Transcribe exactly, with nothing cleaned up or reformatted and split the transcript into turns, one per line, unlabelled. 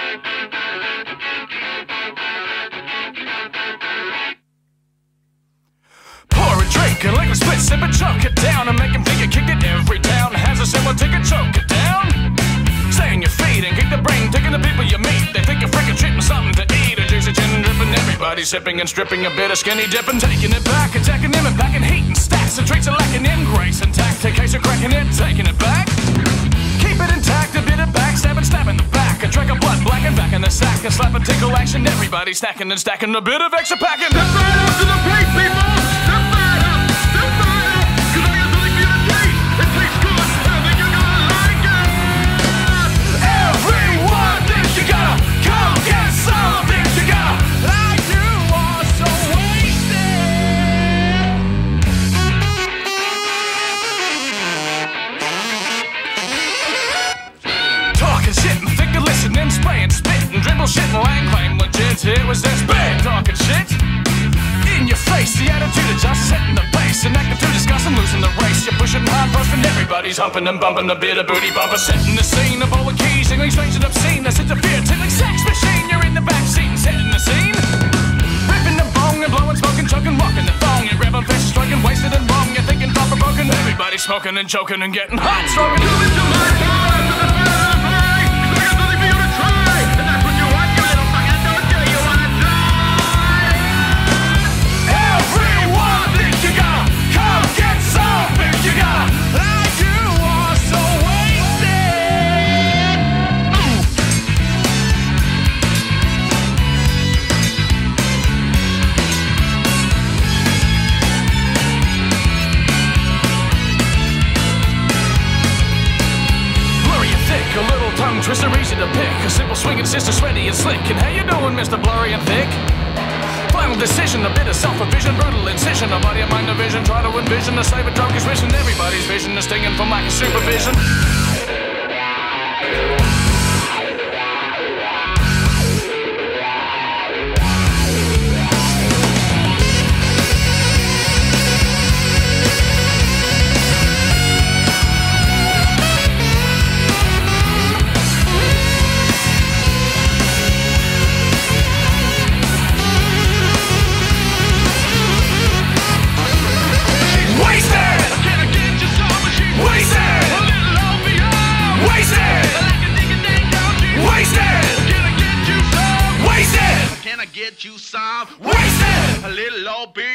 Pour a drink, a liquor split, sip it, choke it down, and make him think you kicked it. Every town has a similar ticket, choke it down. Stay on your feet and kick the brain, taking the people you meet. They think you're freaking treating something to eat. A juicy gin dripping, everybody sipping and stripping a bit of skinny dipping, taking it back, attacking him and packing heat and stacks. The drinks are lacking in grace and tact. In case you're cracking it, taking it back. Keep it intact, a bit of backstabbing, stabbing the back. A drink of blood, black and back in the sack. A slap and tickle action, everybody stacking and stacking a bit of extra packing.
Step right up to the plate, people! Step right up! Step right up! Cause I got something for you to taste! It tastes good! I think you're gonna like it!
Everyone thinks you gotta come get some. Thinks you gotta like you are so wasted. Talking shit and think of listening, spraying, spitting, dribble shit and lang claim legit. It was this big talking shit in your face. The attitude of just setting the pace and acting too disgusting, losing the race. You're pushing hard, posting, everybody's humping and bumping a bit of booty bumper, setting the scene of all the keys, singling strange and obscene. That's interfered, tickling sex machine. You're in the back seat and setting the scene, ripping the bong and blowing, smoking, choking, rocking the thong. You're grabbing fish, striking, wasted and wrong. You're thinking thought provoking. Everybody's smoking and choking and getting hot, stroking.
Come into my bar, to the fair play! Cause I got something for you to try! And that's what you want, you little fucking don't do, you wanna die!
Everyone thinks you gotta come get some. Thinks you gotta like you are so wasted. Blurry and thick, a little tongue twister, easy to pick. A simple swinging sister, sweaty and slick. And how you doing, Mister Blurry and Thick? Final decision, a bit of self-revision, brutal incision, a body of mind division. Try to envision a slave of drunk is vision. Everybody's vision is stinging from lack of supervision.
Get you some
Wasted!
a little old beer.